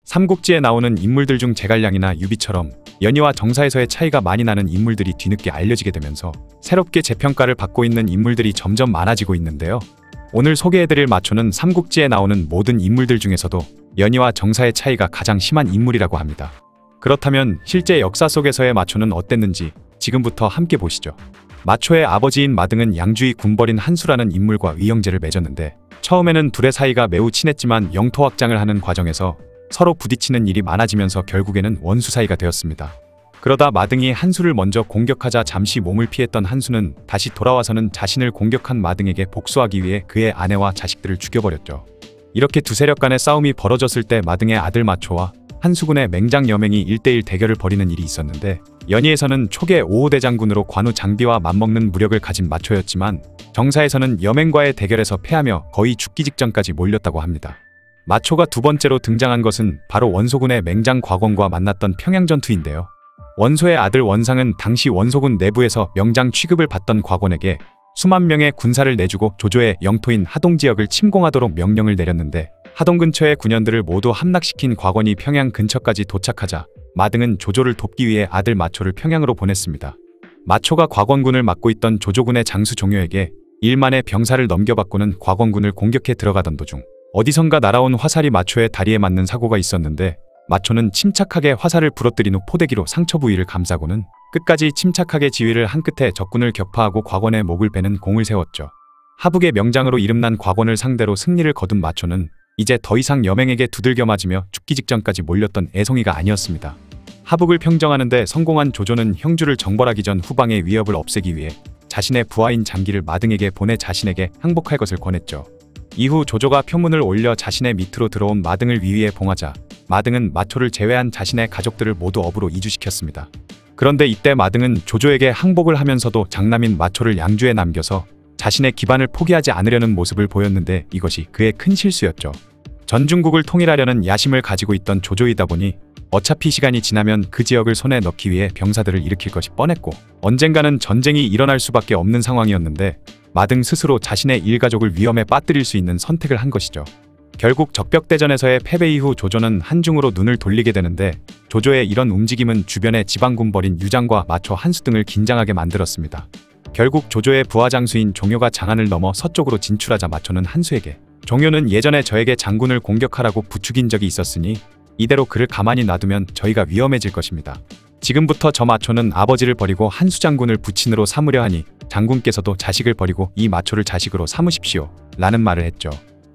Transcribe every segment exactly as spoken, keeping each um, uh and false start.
삼국지에 나오는 인물들 중 제갈량이나 유비처럼 연희와 정사에서의 차이가 많이 나는 인물들이 뒤늦게 알려지게 되면서 새롭게 재평가를 받고 있는 인물들이 점점 많아지고 있는데요. 오늘 소개해드릴 마초는 삼국지에 나오는 모든 인물들 중에서도 연희와 정사의 차이가 가장 심한 인물이라고 합니다. 그렇다면 실제 역사 속에서의 마초는 어땠는지 지금부터 함께 보시죠. 마초의 아버지인 마등은 양주의 군벌인 한수라는 인물과 의형제를 맺었는데 처음에는 둘의 사이가 매우 친했지만 영토 확장을 하는 과정에서 서로 부딪히는 일이 많아지면서 결국에는 원수 사이가 되었습니다. 그러다 마등이 한수를 먼저 공격하자 잠시 몸을 피했던 한수는 다시 돌아와서는 자신을 공격한 마등에게 복수하기 위해 그의 아내와 자식들을 죽여버렸죠. 이렇게 두 세력 간의 싸움이 벌어졌을 때 마등의 아들 마초와 한수군의 맹장 여맹이 일 대 일 대결을 벌이는 일이 있었는데 연희에서는 초계 오호대 장군으로 관우 장비와 맞먹는 무력을 가진 마초였지만 정사에서는 여맹과의 대결에서 패하며 거의 죽기 직전까지 몰렸다고 합니다. 마초가 두 번째로 등장한 것은 바로 원소군의 맹장 과권과 만났던 평양전투인데요. 원소의 아들 원상은 당시 원소군 내부에서 명장 취급을 받던 과권에게 수만 명의 군사를 내주고 조조의 영토인 하동 지역을 침공하도록 명령을 내렸는데 하동 근처의 군현들을 모두 함락시킨 과권이 평양 근처까지 도착하자 마등은 조조를 돕기 위해 아들 마초를 평양으로 보냈습니다. 마초가 과권군을 맡고 있던 조조군의 장수 종효에게 일만의 병사를 넘겨받고는 과권군을 공격해 들어가던 도중 어디선가 날아온 화살이 마초의 다리에 맞는 사고가 있었는데 마초는 침착하게 화살을 부러뜨린 후 포대기로 상처 부위를 감싸고는 끝까지 침착하게 지휘를 한 끝에 적군을 격파하고 과권의 목을 베는 공을 세웠죠. 하북의 명장으로 이름난 과권을 상대로 승리를 거둔 마초는 이제 더 이상 여맹에게 두들겨 맞으며 죽기 직전까지 몰렸던 애송이가 아니었습니다. 하북을 평정하는 데 성공한 조조는 형주를 정벌하기 전 후방의 위협을 없애기 위해 자신의 부하인 장기를 마등에게 보내 자신에게 항복할 것을 권했죠. 이후 조조가 표문을 올려 자신의 밑으로 들어온 마등을 위위에 봉하자 마등은 마초를 제외한 자신의 가족들을 모두 업으로 이주시켰습니다. 그런데 이때 마등은 조조에게 항복을 하면서도 장남인 마초를 양주에 남겨서 자신의 기반을 포기하지 않으려는 모습을 보였는데 이것이 그의 큰 실수였죠. 전중국을 통일하려는 야심을 가지고 있던 조조이다 보니 어차피 시간이 지나면 그 지역을 손에 넣기 위해 병사들을 일으킬 것이 뻔했고 언젠가는 전쟁이 일어날 수밖에 없는 상황이었는데 마등 스스로 자신의 일가족을 위험에 빠뜨릴 수 있는 선택을 한 것이죠. 결국 적벽대전에서의 패배 이후 조조는 한중으로 눈을 돌리게 되는데 조조의 이런 움직임은 주변의 지방군벌인 유장과 마초 한수 등을 긴장하게 만들었습니다. 결국 조조의 부하장수인 종효가 장안을 넘어 서쪽으로 진출하자 마초는 한수에게 종효는 예전에 저에게 장군을 공격하라고 부추긴 적이 있었으니 이대로 그를 가만히 놔두면 저희가 위험해질 것입니다. 지금부터 저 마초는 아버지를 버리고 한수 장군을 부친으로 삼으려 하니 장군께서도 자식을 버리고 이 마초를 자식으로 삼으십시오 라는 말을 했죠.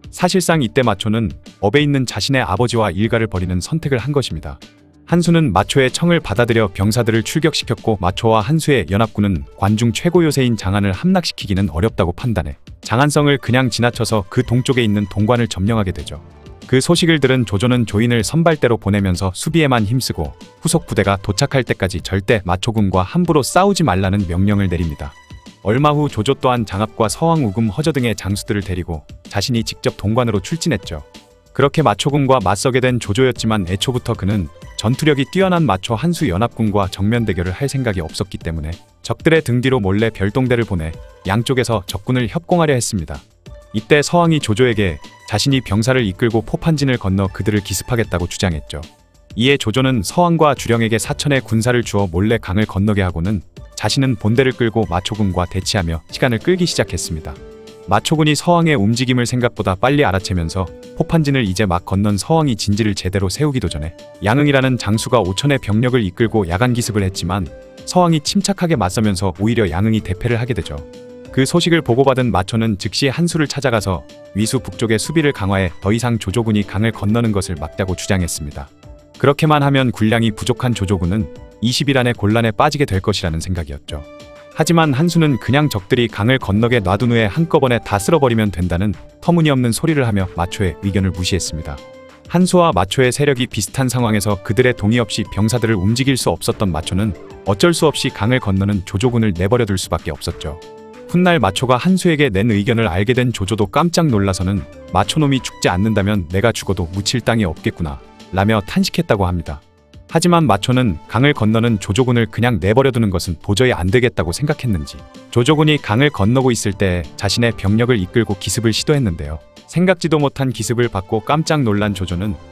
사실상 이때 마초는 업에 있는 자신의 아버지와 일가를 버리는 선택을 한 것입니다. 한수는 마초의 청을 받아들여 병사들을 출격시켰고 마초와 한수의 연합군은 관중 최고 요새인 장안을 함락시키기는 어렵다고 판단해 장안성을 그냥 지나쳐서 그 동쪽에 있는 동관을 점령하게 되죠. 그 소식을 들은 조조는 조인을 선발대로 보내면서 수비에만 힘쓰고 후속 부대가 도착할 때까지 절대 마초군과 함부로 싸우지 말라는 명령을 내립니다. 얼마 후 조조 또한 장압과 서왕, 우금, 허저 등의 장수들을 데리고 자신이 직접 동관으로 출진했죠. 그렇게 마초군과 맞서게 된 조조였지만 애초부터 그는 전투력이 뛰어난 마초 한수 연합군과 정면 대결을 할 생각이 없었기 때문에 적들의 등 뒤로 몰래 별동대를 보내 양쪽에서 적군을 협공하려 했습니다. 이때 서왕이 조조에게 자신이 병사를 이끌고 포판진을 건너 그들을 기습하겠다고 주장했죠. 이에 조조는 서왕과 주령에게 사천의 군사를 주어 몰래 강을 건너게 하고는 자신은 본대를 끌고 마초군과 대치하며 시간을 끌기 시작했습니다. 마초군이 서왕의 움직임을 생각보다 빨리 알아채면서 포판진을 이제 막 건넌 서왕이 진지를 제대로 세우기도 전에 양응이라는 장수가 오천의 병력을 이끌고 야간 기습을 했지만 서왕이 침착하게 맞서면서 오히려 양응이 대패를 하게 되죠. 그 소식을 보고받은 마초는 즉시 한수를 찾아가서 위수 북쪽의 수비를 강화해 더 이상 조조군이 강을 건너는 것을 막자고 주장했습니다. 그렇게만 하면 군량이 부족한 조조군은 이십 일 안에 곤란에 빠지게 될 것이라는 생각이었죠. 하지만 한수는 그냥 적들이 강을 건너게 놔둔 후에 한꺼번에 다 쓸어버리면 된다는 터무니없는 소리를 하며 마초의 의견을 무시했습니다. 한수와 마초의 세력이 비슷한 상황에서 그들의 동의 없이 병사들을 움직일 수 없었던 마초는 어쩔 수 없이 강을 건너는 조조군을 내버려둘 수밖에 없었죠. 훗날 마초가 한수에게 낸 의견을 알게 된 조조도 깜짝 놀라서는 마초놈이 죽지 않는다면 내가 죽어도 묻힐 땅이 없겠구나 라며 탄식했다고 합니다. 하지만 마초는 강을 건너는 조조군을 그냥 내버려두는 것은 도저히 안 되겠다고 생각했는지 조조군이 강을 건너고 있을 때 자신의 병력을 이끌고 기습을 시도했는데요. 생각지도 못한 기습을 받고 깜짝 놀란 조조는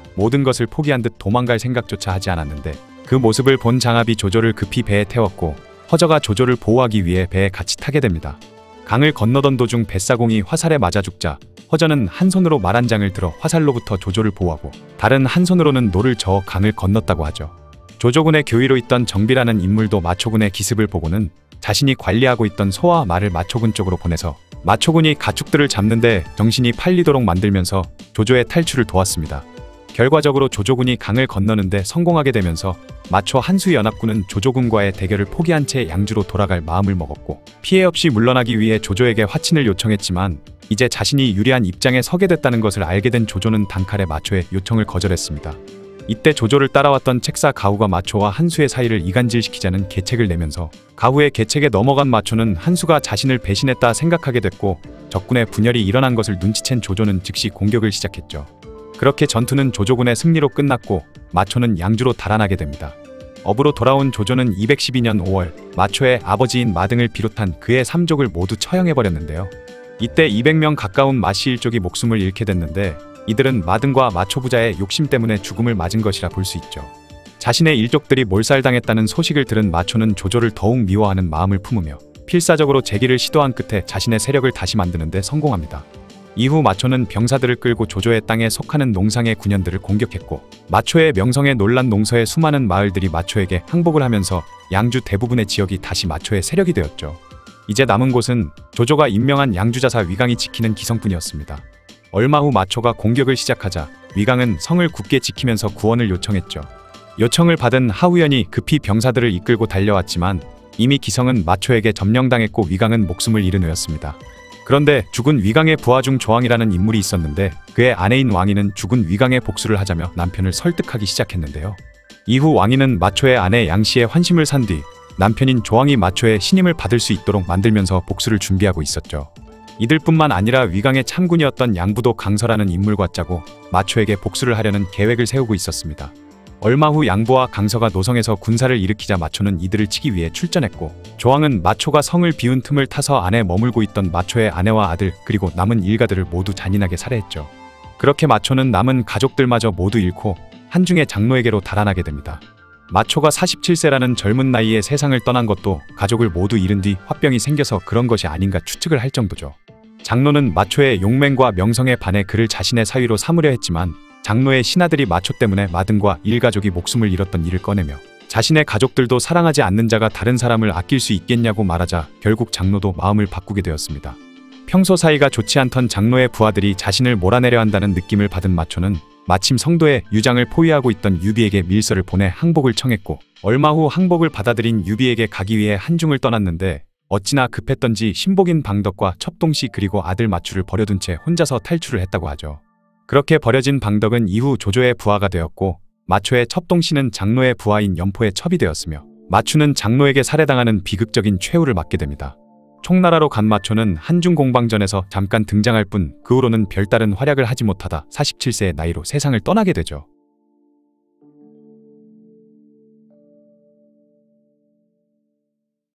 모든 것을 포기한 듯 도망갈 생각조차 하지 않았는데 그 모습을 본 장압이 조조를 급히 배에 태웠고 허저가 조조를 보호하기 위해 배에 같이 타게 됩니다. 강을 건너던 도중 뱃사공이 화살에 맞아 죽자 허저는 한 손으로 말 한 장을 들어 화살로부터 조조를 보호하고 다른 한 손으로는 노를 저어 강을 건넜다고 하죠. 조조군의 교위로 있던 정비라는 인물도 마초군의 기습을 보고는 자신이 관리하고 있던 소와 말을 마초군 쪽으로 보내서 마초군이 가축들을 잡는데 정신이 팔리도록 만들면서 조조의 탈출을 도왔습니다. 결과적으로 조조군이 강을 건너는데 성공하게 되면서 마초 한수연합군은 조조군과의 대결을 포기한 채 양주로 돌아갈 마음을 먹었고 피해 없이 물러나기 위해 조조에게 화친을 요청했지만 이제 자신이 유리한 입장에 서게 됐다는 것을 알게 된 조조는 단칼에 마초의 요청을 거절했습니다. 이때 조조를 따라왔던 책사 가후가 마초와 한수의 사이를 이간질시키자는 계책을 내면서 가후의 계책에 넘어간 마초는 한수가 자신을 배신했다 생각하게 됐고 적군의 분열이 일어난 것을 눈치챈 조조는 즉시 공격을 시작했죠. 그렇게 전투는 조조군의 승리로 끝났고 마초는 양주로 달아나게 됩니다. 업으로 돌아온 조조는 이백십이 년 오월 마초의 아버지인 마등을 비롯한 그의 삼족을 모두 처형해버렸는데요. 이때 이백 명 가까운 마씨 일족이 목숨을 잃게 됐는데 이들은 마등과 마초 부자의 욕심 때문에 죽음을 맞은 것이라 볼 수 있죠. 자신의 일족들이 몰살당했다는 소식을 들은 마초는 조조를 더욱 미워하는 마음을 품으며 필사적으로 재기를 시도한 끝에 자신의 세력을 다시 만드는 데 성공합니다. 이후 마초는 병사들을 끌고 조조의 땅에 속하는 농상의 군현들을 공격했고 마초의 명성에 놀란 농서의 수많은 마을들이 마초에게 항복을 하면서 양주 대부분의 지역이 다시 마초의 세력이 되었죠. 이제 남은 곳은 조조가 임명한 양주자사 위강이 지키는 기성뿐이었습니다. 얼마 후 마초가 공격을 시작하자 위강은 성을 굳게 지키면서 구원을 요청했죠. 요청을 받은 하우연이 급히 병사들을 이끌고 달려왔지만 이미 기성은 마초에게 점령당했고 위강은 목숨을 잃은 후였습니다. 그런데 죽은 위강의 부하 중 조왕이라는 인물이 있었는데 그의 아내인 왕이는 죽은 위강의 복수를 하자며 남편을 설득하기 시작했는데요. 이후 왕이는 마초의 아내 양씨의 환심을 산 뒤 남편인 조왕이 마초의 신임을 받을 수 있도록 만들면서 복수를 준비하고 있었죠. 이들뿐만 아니라 위강의 참군이었던 양부도 강서라는 인물과 짜고 마초에게 복수를 하려는 계획을 세우고 있었습니다. 얼마 후 양부와 강서가 노성에서 군사를 일으키자 마초는 이들을 치기 위해 출전했고 조왕은 마초가 성을 비운 틈을 타서 안에 머물고 있던 마초의 아내와 아들 그리고 남은 일가들을 모두 잔인하게 살해했죠. 그렇게 마초는 남은 가족들마저 모두 잃고 한중의 장로에게로 달아나게 됩니다. 마초가 사십칠 세라는 젊은 나이에 세상을 떠난 것도 가족을 모두 잃은 뒤 화병이 생겨서 그런 것이 아닌가 추측을 할 정도죠. 장로는 마초의 용맹과 명성에 반해 그를 자신의 사위로 삼으려 했지만 장로의 신하들이 마초 때문에 마등과 일가족이 목숨을 잃었던 일을 꺼내며 자신의 가족들도 사랑하지 않는 자가 다른 사람을 아낄 수 있겠냐고 말하자 결국 장로도 마음을 바꾸게 되었습니다. 평소 사이가 좋지 않던 장로의 부하들이 자신을 몰아내려 한다는 느낌을 받은 마초는 마침 성도의 유장을 포위하고 있던 유비에게 밀서를 보내 항복을 청했고 얼마 후 항복을 받아들인 유비에게 가기 위해 한중을 떠났는데 어찌나 급했던지 신복인 방덕과 첩동씨 그리고 아들 마추를 버려둔 채 혼자서 탈출을 했다고 하죠. 그렇게 버려진 방덕은 이후 조조의 부하가 되었고 마초의 첩동씨는 장로의 부하인 연포의 첩이 되었으며 마추는 장로에게 살해당하는 비극적인 최후를 맞게 됩니다. 총나라로 간 마초는 한중 공방전에서 잠깐 등장할 뿐 그 후로는 별다른 활약을 하지 못하다 사십칠 세의 나이로 세상을 떠나게 되죠.